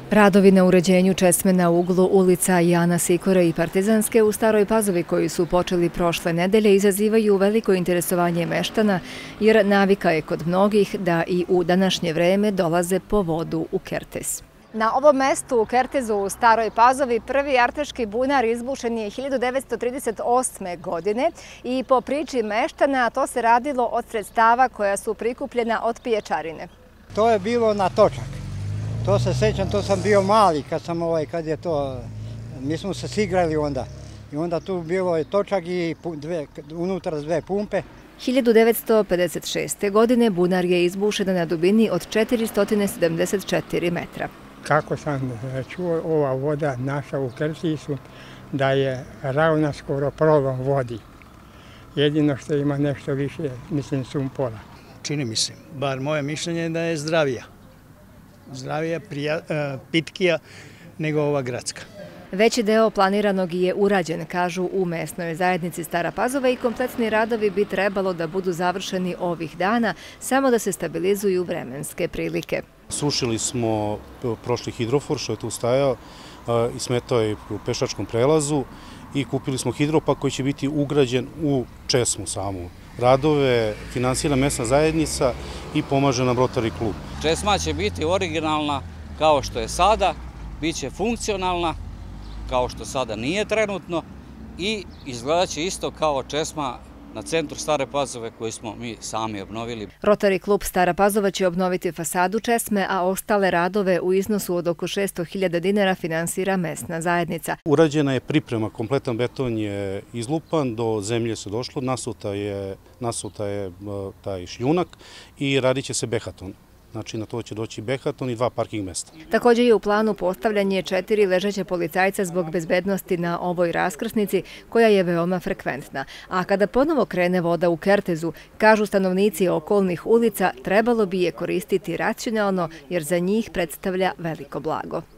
Radovi na uređenju česme na uglu ulica Jana Sikore i Partizanske u Staroj Pazovi koji su počeli prošle nedelje izazivaju veliko interesovanje meštana jer navika je kod mnogih da i u današnje vreme dolaze po vodu u Kertez. Na ovom mestu u Kertezu u Staroj Pazovi prvi arteški bunar izbušen je 1938. godine i po priči meštana to se radilo od sredstava koja su prikupljena od pijačarine. To je bilo na točak. To se sećam, to sam bio mali kad je to, mi smo se sigrali onda. I onda tu bilo je točak i unutra dve pumpe. 1956. godine bunar je izbušen na dubini od 474 metra. Kako sam čuo, ova voda naša u Kertisu, da je ravna skoro prolom vodi. Jedino što ima nešto više, mislim, sumpora. Čini mi se, bar moje mišljenje je da je zdravija. Zdravija, pitkija nego ova gradska. Veći deo planiranog je urađen, kažu u mesnoj zajednici Stara Pazova i kompletni radovi bi trebalo da budu završeni ovih dana, samo da se stabilizuju vremenske prilike. Sušili smo prošli hidrofor što je tu stajao i smetao je u pešačkom prelazu i kupili smo hidropak koji će biti ugrađen u česmu samu. Radove finansira mesna zajednica i pomaže nam Rotary klub. Česma će biti originalna kao što je sada, bit će funkcionalna kao što sada nije trenutno i izgledat će isto kao česma na centru Stare Pazove koju smo mi sami obnovili. Rotary klub Stara Pazova će obnoviti fasadu česme, a ostale radove u iznosu od oko 600.000 dinara finansira mesna zajednica. Urađena je priprema, kompletan beton je izlupan, do zemlje se došlo, nasuta je taj šljunak i radit će se behaton. Znači na to će doći behaton i 2 parking mesta. Također je u planu postavljanje 4 ležeće policajca zbog bezbednosti na ovoj raskrsnici koja je veoma frekventna. A kada ponovo krene voda u Kertezu, kažu stanovnici okolnih ulica, trebalo bi je koristiti racionalno jer za njih predstavlja veliko blago.